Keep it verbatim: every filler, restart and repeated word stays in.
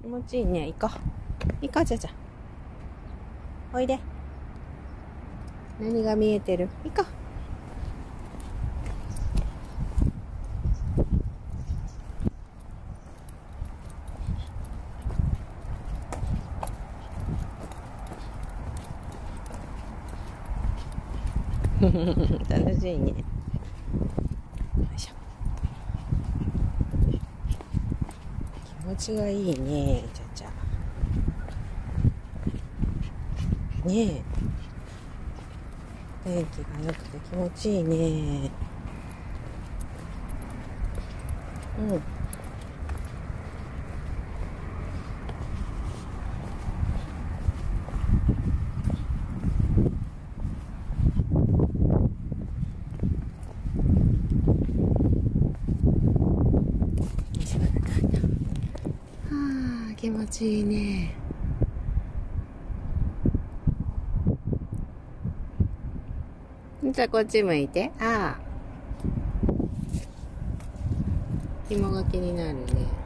持ちいいね。行こう。行こう、ちゃちゃ。おいで。何が見えてる？行こう。楽しいね。よいしょ。気持ちがいいね、ちゃちゃ。ねえ。天気が良くて気持ちいいね。うん。はあ、気持ちいいね。じゃあこっち向いて。ああ。紐が気になるね。